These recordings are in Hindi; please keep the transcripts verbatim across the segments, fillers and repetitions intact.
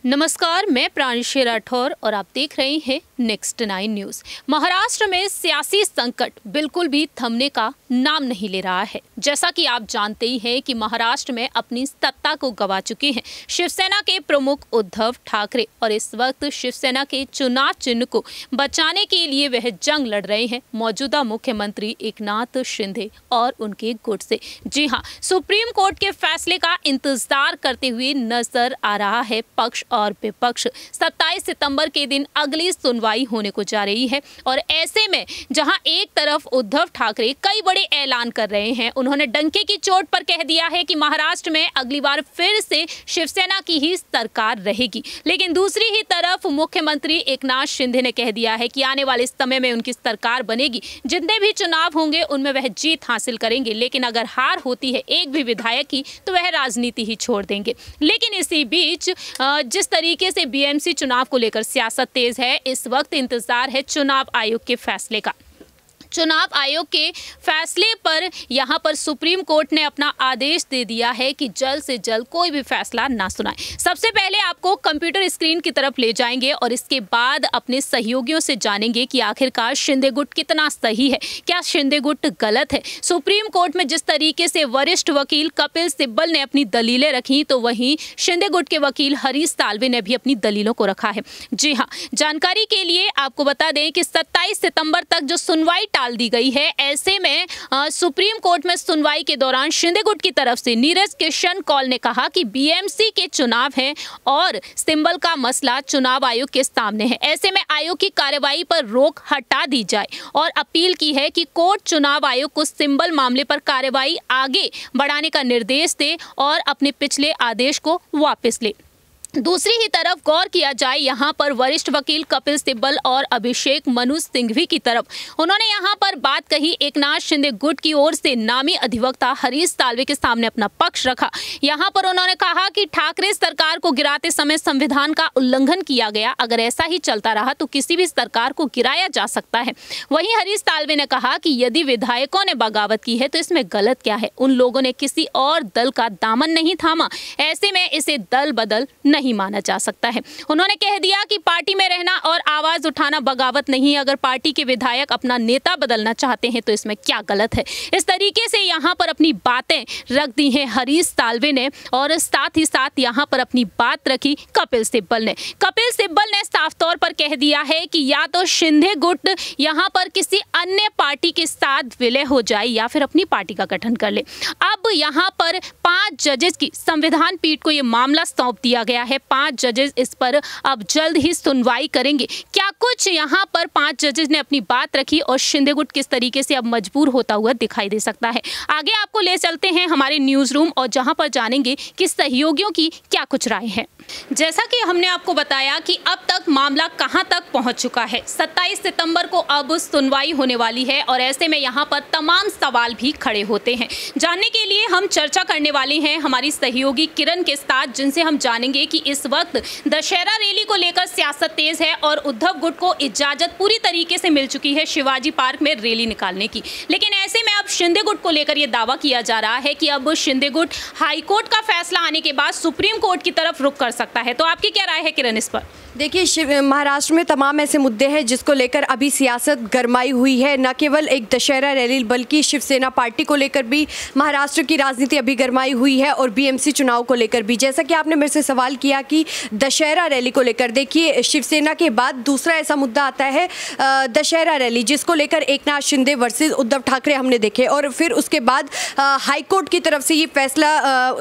नमस्कार, मैं प्रांशी राठौर और आप देख रहे हैं नेक्स्ट नाइन न्यूज। महाराष्ट्र में सियासी संकट बिल्कुल भी थमने का नाम नहीं ले रहा है। जैसा कि आप जानते ही हैं कि महाराष्ट्र में अपनी सत्ता को गंवा चुके हैं शिवसेना के प्रमुख उद्धव ठाकरे और इस वक्त शिवसेना के चुनाव चिन्ह को बचाने के लिए वह जंग लड़ रहे हैं मौजूदा मुख्यमंत्री एकनाथ शिंदे और उनके गुट से। जी हाँ, सुप्रीम कोर्ट के फैसले का इंतजार करते हुए नजर आ रहा है पक्ष और विपक्ष। सत्ताईस सितंबर के दिन अगली सुनवाई होने को जा रही है और ऐसे में जहां एक तरफ उद्धव ठाकरे कई बड़े ऐलान कर रहे हैं, उन्होंने डंके की चोट पर कह दिया है कि महाराष्ट्र में अगली बार फिर से शिवसेना की ही सरकार रहेगी, लेकिन दूसरी ही तरफ मुख्यमंत्री एकनाथ शिंदे ने कह दिया है कि आने वाले समय में उनकी सरकार बनेगी, जितने भी चुनाव होंगे उनमें वह जीत हासिल करेंगे, लेकिन अगर हार होती है एक भी विधायक की तो वह राजनीति ही छोड़ देंगे। लेकिन इसी बीच जिस तरीके से बीएमसी चुनाव को लेकर सियासत तेज है, इस वक्त इंतजार है चुनाव आयोग के फैसले का। चुनाव आयोग के फैसले पर यहां पर सुप्रीम कोर्ट ने अपना आदेश दे दिया है कि जल्द से जल्द कोई भी फैसला ना सुनाए। सबसे पहले आपको कंप्यूटर स्क्रीन की तरफ ले जाएंगे और इसके बाद अपने सहयोगियों से जानेंगे कि आखिरकार शिंदे गुट कितना सही है, क्या शिंदे गुट गलत है। सुप्रीम कोर्ट में जिस तरीके से वरिष्ठ वकील कपिल सिब्बल ने अपनी दलीलें रखी, तो वहीं शिंदे गुट के वकील हरीश साल्वे ने भी अपनी दलीलों को रखा है। जी हाँ, जानकारी के लिए आपको बता दें कि सत्ताईस सितंबर तक जो सुनवाई टाल दी गई है, ऐसे में आ, सुप्रीम कोर्ट में सुनवाई के दौरान शिंदे गुट की तरफ से नीरज किशन कौल ने कहा कि बीएमसी के चुनाव हैं और सिंबल का मसला चुनाव आयोग के सामने है। ऐसे में आयोग की कार्रवाई पर रोक हटा दी जाए और अपील की है कि कोर्ट चुनाव आयोग को सिंबल मामले पर कार्रवाई आगे बढ़ाने का निर्देश दे और अपने पिछले आदेश को वापस ले। दूसरी ही तरफ गौर किया जाए यहाँ पर वरिष्ठ वकील कपिल सिब्बल और अभिषेक मनु सिंघवी की तरफ, उन्होंने यहाँ पर बात कही। एकनाथ शिंदे गुट की ओर से नामी अधिवक्ता हरीश साल्वे के सामने अपना पक्ष रखा। यहाँ पर उन्होंने कहा कि ठाकरे सरकार को गिराते समय संविधान का उल्लंघन किया गया, अगर ऐसा ही चलता रहा तो किसी भी सरकार को गिराया जा सकता है। वहीं हरीश साल्वे ने कहा कि यदि विधायकों ने बगावत की है तो इसमें गलत क्या है, उन लोगों ने किसी और दल का दामन नहीं थामा, ऐसे में इसे दल बदल नहीं माना जा सकता है। उन्होंने कह दिया कि पार्टी में रहना और आवाज उठाना बगावत नहीं है, अगर पार्टी के विधायक अपना नेता बदलना चाहते हैं तो इसमें क्या गलत है। इस तरीके से यहाँ पर अपनी बातें रख दी हैं हरीश साल्वे ने और साथ ही साथ यहाँ पर अपनी बात रखी कपिल सिब्बल ने। कपिल सिब्बल ने साफ तौर पर कह दिया है कि या तो शिंदे गुट यहाँ पर किसी अन्य पार्टी के साथ विलय हो जाए या फिर अपनी पार्टी का गठन कर ले। अब यहाँ पर पांच जजेस की संविधान पीठ को यह मामला सौंप दिया गया है। पांच जजेस इस पर अब जल्द ही सुनवाई करेंगे। क्या कुछ यहाँ पर पांच जजेस ने अपनी बात रखी और शिंदे गुट किस तरीके से अब मजबूर होता हुआ दिखाई दे सकता है। आगे आपको ले चलते हैं हमारे न्यूज रूम और जहां पर जानेंगे कि सहयोगियों की क्या कुछ राय है। जैसा कि हमने आपको बताया कि अब तक मामला कहां तक पहुंच चुका है। सत्ताईस सितंबर को अब सुनवाई होने वाली है और ऐसे में यहां पर तमाम सवाल भी खड़े होते हैं। जानने के लिए हम चर्चा करने वाले हैं हमारी सहयोगी किरण के साथ, जिनसे हम जानेंगे कि इस वक्त दशहरा रैली को लेकर सियासत तेज है और उद्धव गुट को इजाजत पूरी तरीके से मिल चुकी है शिवाजी पार्क में रैली निकालने की। लेकिन ऐसे में अब शिंदे गुट को लेकर यह दावा किया जा रहा है कि अब शिंदे गुट हाईकोर्ट का फैसला आने के बाद सुप्रीम कोर्ट की तरफ रुख कर सकता है। तो आपकी क्या राय है किरण इस पर? देखिए, महाराष्ट्र में तमाम ऐसे मुद्दे हैं जिसको लेकर अभी सियासत गरमाई हुई है। न केवल एक दशहरा रैली बल्कि शिवसेना पार्टी को लेकर भी महाराष्ट्र की राजनीति अभी गरमाई हुई है और बीएमसी चुनाव को लेकर भी। जैसा कि आपने मेरे से सवाल किया कि दशहरा रैली को लेकर, देखिए शिवसेना के बाद दूसरा ऐसा मुद्दा आता है दशहरा रैली, जिसको लेकर एकनाथ शिंदे वर्सेस उद्धव ठाकरे हमने देखे और फिर उसके बाद हाईकोर्ट की तरफ से ये फैसला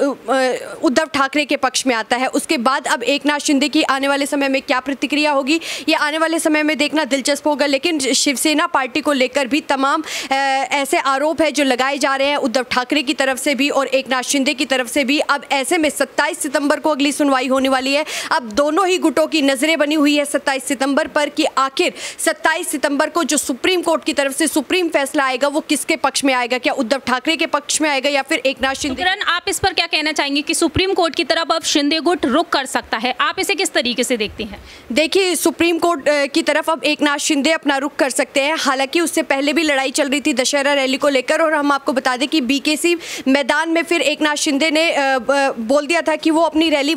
उद्धव ठाकरे के पक्ष में आता है। उसके बाद अब एकनाथ शिंदे की आने वाले समय में क्या प्रतिक्रिया होगी ये आने वाले समय में देखना दिलचस्प होगा। लेकिन शिवसेना पार्टी को लेकर भी तमाम ऐसे आरोप है जो लगाए जा रहे हैं उद्धव ठाकरे की तरफ से भी और एकनाथ शिंदे की तरफ से भी। अब ऐसे में सत्ताईस सितंबर को अगली सुनवाई होने वाली है। अब दोनों ही गुटों की नजरें बनी हुई है सत्ताईस सितंबर पर कि आखिर सत्ताईस सितंबर को जो सुप्रीम कोर्ट की तरफ से सुप्रीम फैसला आएगा वो किसके पक्ष में आएगा, क्या उद्धव ठाकरे के पक्ष में आएगा या फिर एकनाथ शिंदे। किरण, आप इस पर क्या कहना चाहेंगे कि सुप्रीम कोर्ट की तरफ अब शिंदे गुट रुख कर सकता है, आप इसे किस तरीके से देखती हैं? देखिए, सुप्रीम कोर्ट की तरफ अब एकनाथ शिंदे अपना रुख कर सकते हैं। हालांकि उससे पहले भी लड़ाई चल रही थी दशहरा रैली को लेकर और हम आपको बता दें कि बीकेसी मैदान में फिर एकनाथ शिंदे ने बोल दिया था कि वो अपनी रैली वहीं पर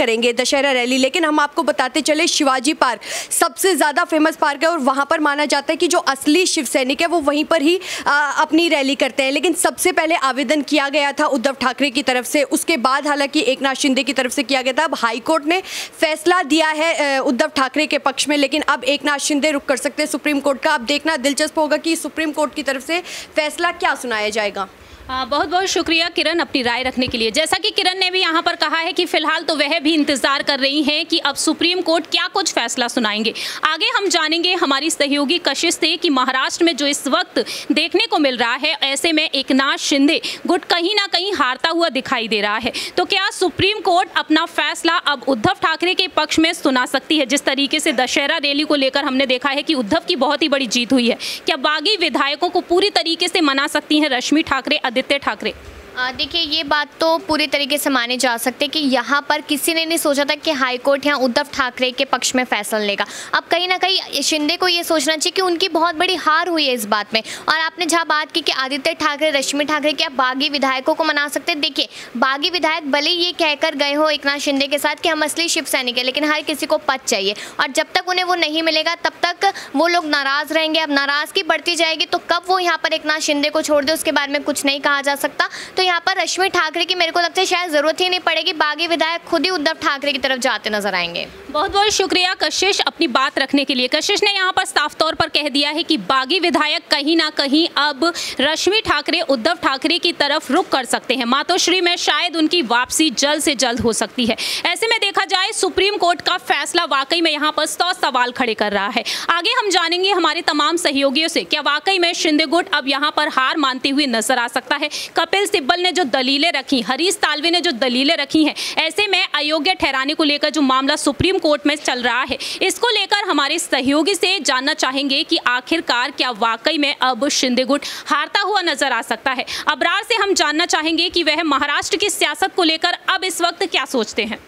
करेंगे दशहरा रैली। लेकिन हम आपको बताते चले, शिवाजी पार्क सबसे ज़्यादा फेमस पार्क है और वहाँ पर माना जाता है कि जो असली शिव सैनिक है वो वहीं पर ही आ, अपनी रैली करते हैं। लेकिन सबसे पहले आवेदन किया गया था उद्धव ठाकरे की तरफ से, उसके बाद हालांकि एकनाथ शिंदे की तरफ से किया गया था। अब हाईकोर्ट ने फैसला दिया है उद्धव ठाकरे के पक्ष में, लेकिन अब एकनाथ शिंदे रुख कर सकते हैं सुप्रीम कोर्ट का। अब देखना दिलचस्प होगा कि सुप्रीम कोर्ट की तरफ से फैसला क्या सुनाया जाएगा। आ, बहुत बहुत शुक्रिया किरण अपनी राय रखने के लिए। जैसा कि किरण ने भी यहाँ पर कहा है कि फिलहाल तो वह भी इंतजार कर रही हैं कि अब सुप्रीम कोर्ट क्या कुछ फैसला सुनाएंगे। आगे हम जानेंगे हमारी सहयोगी कशिश से कि महाराष्ट्र में जो इस वक्त देखने को मिल रहा है, ऐसे में एकनाथ शिंदे गुट कहीं ना कहीं हारता हुआ दिखाई दे रहा है। तो क्या सुप्रीम कोर्ट अपना फैसला अब उद्धव ठाकरे के पक्ष में सुना सकती है? जिस तरीके से दशहरा रैली को लेकर हमने देखा है कि उद्धव की बहुत ही बड़ी जीत हुई है, क्या बागी विधायकों को पूरी तरीके से मना सकती हैं रश्मि ठाकरे, आदित्य ठाकरे? देखिए, ये बात तो पूरी तरीके से माने जा सकते हैं कि यहाँ पर किसी ने नहीं सोचा था कि हाईकोर्ट यहाँ उद्धव ठाकरे के पक्ष में फैसला लेगा। अब कहीं ना कहीं शिंदे को ये सोचना चाहिए कि उनकी बहुत बड़ी हार हुई है इस बात में। और आपने जहाँ बात की कि आदित्य ठाकरे, रश्मि ठाकरे क्या बागी विधायकों को मना सकते हैं? देखिए, बागी विधायक भले ये कहकर गए हो एकनाथ शिंदे के साथ कि हम असली शिव सैनिक है, लेकिन हर किसी को पद चाहिए और जब तक उन्हें वो नहीं मिलेगा तब तक वो लोग नाराज़ रहेंगे। अब नाराज़गी बढ़ती जाएगी तो कब वो यहाँ पर एकनाथ शिंदे को छोड़ दे उसके बारे में कुछ नहीं कहा जा सकता। तो यहाँ पर रश्मि ठाकरे की मेरे को लगता है शायद जरूरत ही नहीं पड़ेगी, बागी विधायक खुद ही उद्धव ठाकरे की तरफ जाते नजर आएंगे। बहुत बहुत शुक्रिया कशिश अपनी बात रखने के लिए। कशिश ने यहाँ पर साफ तौर पर कह दिया है कि बागी विधायक कहीं ना कहीं अब रश्मि ठाकरे, उद्धव ठाकरे की तरफ रुख कर सकते हैं। मातोश्री में शायद उनकी वापसी जल्द से जल्द हो सकती है। ऐसे में देखा जाए सुप्रीम कोर्ट का फैसला वाकई में यहाँ पर सौ सवाल खड़े कर रहा है। आगे हम जानेंगे हमारे तमाम सहयोगियों से, क्या वाकई में शिंदे गुट अब यहाँ पर हार मानती हुई नजर आ सकता है? कपिल सिब्बल ने जो दलीलें रखी, हरीश तालवे ने जो दलीलें रखी हैं, ऐसे में अयोग्य ठहराने को लेकर जो मामला सुप्रीम कोर्ट में चल रहा है, इसको लेकर हमारे सहयोगी से जानना चाहेंगे कि आखिरकार क्या वाकई में अब शिंदे गुट हारता हुआ नजर आ सकता है। अबरार से हम जानना चाहेंगे कि वह महाराष्ट्र की सियासत को लेकर अब इस वक्त क्या सोचते हैं।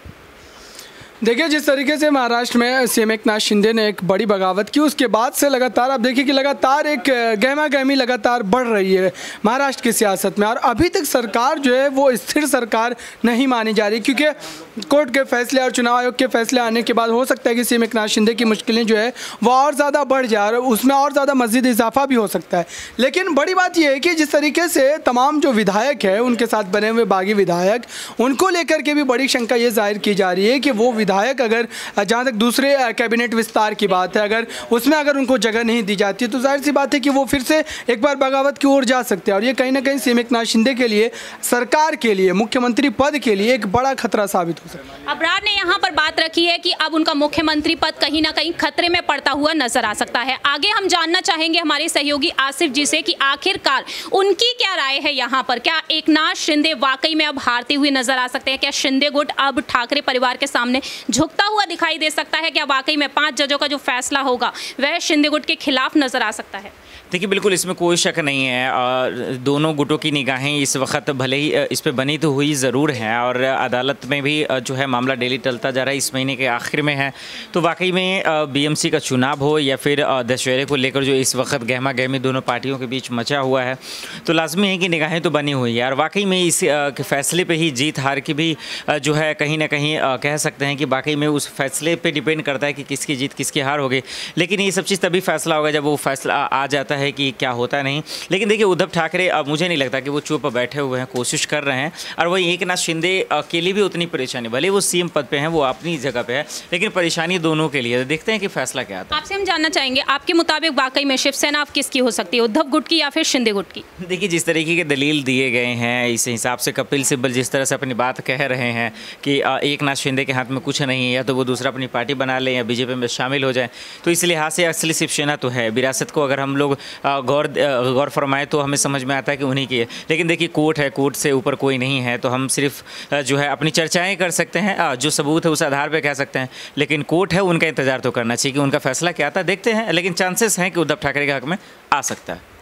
देखिए, जिस तरीके से महाराष्ट्र में सीएम एकनाथ शिंदे ने एक बड़ी बगावत की, उसके बाद से लगातार आप देखिए कि लगातार एक गहमा गहमी लगातार बढ़ रही है महाराष्ट्र की सियासत में। और अभी तक सरकार जो है वो स्थिर सरकार नहीं मानी जा रही, क्योंकि कोर्ट के फैसले और चुनाव आयोग के फैसले आने के बाद हो सकता है कि सीएम एकनाथ शिंदे की मुश्किलें जो है वो और ज़्यादा बढ़ जाए और उसमें और ज़्यादा मज़ीद इजाफा भी हो सकता है। लेकिन बड़ी बात यह है कि जिस तरीके से तमाम जो विधायक है उनके साथ बने हुए बागी विधायक, उनको लेकर के भी बड़ी शंका ये जाहिर की जा रही है कि वो विधायक अगर जहाँ तक दूसरे कैबिनेट विस्तार की बात है, अगर उसमें अगर उनको जगह नहीं दी जाती है तो जाहिर सी बात है कि वो फिर से एक बार बगावत की ओर जा सकते हैं। और ये कहीं ना कहीं सीएम एकनाथ शिंदे के लिए, सरकार के लिए, मुख्यमंत्री पद के लिए एक बड़ा खतरा साबित हो सकता है। अबरार ने यहाँ पर बात रखी है कि अब उनका मुख्यमंत्री पद कहीं ना कहीं खतरे में पड़ता हुआ नजर आ सकता है। आगे हम जानना चाहेंगे हमारे सहयोगी आसिफ जी से कि आखिरकार उनकी क्या राय है यहाँ पर। क्या एकनाथ शिंदे वाकई में अब हारते हुए नजर आ सकते हैं? क्या शिंदे गुट अब ठाकरे परिवार के सामने झुकता हुआ दिखाई दे सकता है? क्या वाकई में पांच जजों का जो फैसला होगा वह शिंदे गुट के खिलाफ नजर आ सकता है? देखिए, बिल्कुल इसमें कोई शक नहीं है। और दोनों गुटों की निगाहें इस वक्त भले ही इस पे बनी तो हुई ज़रूर हैं और अदालत में भी जो है मामला डेली टलता जा रहा है, इस महीने के आखिर में है। तो वाकई में बीएमसी का चुनाव हो या फिर दशहरे को लेकर जो इस वक्त गहमा गहमी दोनों पार्टियों के बीच मचा हुआ है, तो लाजमी है कि निगाहें तो बनी हुई है। और वाकई में इस फैसले पर ही जीत हार की भी जो है कहीं ना कहीं कह सकते हैं कि वाकई में उस फैसले पर डिपेंड करता है कि किसकी जीत किसकी हार होगी। लेकिन ये सब चीज़ तभी फैसला होगा जब वो फैसला आ जाता है कि क्या होता नहीं। लेकिन देखिए, उद्धव ठाकरे अब मुझे नहीं लगता कि वो चुप बैठे हुए हैं, कोशिश कर रहे हैं। और वही एकनाथ शिंदे के लिए भी उतनी परेशानी, भले वो सीएम पद पे हैं, वो अपनी जगह पे है, लेकिन परेशानी दोनों के लिए। देखते हैं कि फैसला क्या आता है। आपसे हम जानना चाहेंगे, आपके मुताबिक वाकई में शिवसेना अब किसकी हो सकती है, उद्धव गुट की या फिर शिंदे गुट की? देखिए, जिस तरीके के दलील दिए गए हैं, इस हिसाब से कपिल सिब्बल जिस तरह से अपनी बात कह रहे हैं कि एकनाथ शिंदे के हाथ में कुछ नहीं है, या तो वो दूसरा अपनी पार्टी बना ले या बीजेपी में शामिल हो जाए, तो इस लिहाज से असली शिवसेना तो है। विरासत को अगर हम लोग गौर गौर फरमाए तो हमें समझ में आता है कि उन्हीं की है। लेकिन देखिए, कोर्ट है, कोर्ट से ऊपर कोई नहीं है, तो हम सिर्फ जो है अपनी चर्चाएं कर सकते हैं, जो सबूत है उस आधार पे कह सकते हैं। लेकिन कोर्ट है, उनका इंतजार तो करना चाहिए कि उनका फैसला क्या आता है। देखते हैं, लेकिन चांसेस हैं कि उद्धव ठाकरे के हक में आ सकता है।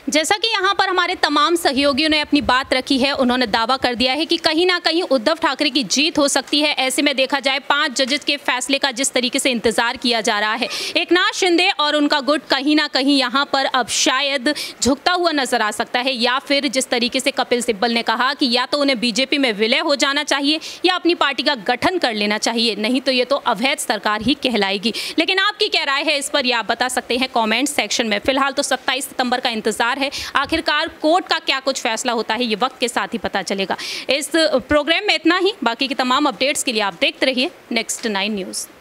जैसा कि यहाँ पर हमारे तमाम सहयोगियों ने अपनी बात रखी है, उन्होंने दावा कर दिया है कि कहीं ना कहीं उद्धव ठाकरे की जीत हो सकती है। ऐसे में देखा जाए पांच जजेस के फैसले का जिस तरीके से इंतजार किया जा रहा है, एकनाथ शिंदे और उनका गुट कहीं ना कहीं यहाँ पर अब शायद झुकता हुआ नजर आ सकता है, या फिर जिस तरीके से कपिल सिब्बल ने कहा कि या तो उन्हें बीजेपी में विलय हो जाना चाहिए या अपनी पार्टी का गठन कर लेना चाहिए, नहीं तो ये तो अवैध सरकार ही कहलाएगी। लेकिन आपकी क्या राय है इस पर, ये आप बता सकते हैं कमेंट सेक्शन में। फिलहाल तो सत्ताईस सितंबर का इंतजार है, आखिरकार कोर्ट का क्या कुछ फैसला होता है ये वक्त के साथ ही पता चलेगा। इस प्रोग्राम में इतना ही, बाकी की तमाम अपडेट्स के लिए आप देखते रहिए नेक्स्ट नाइन न्यूज़।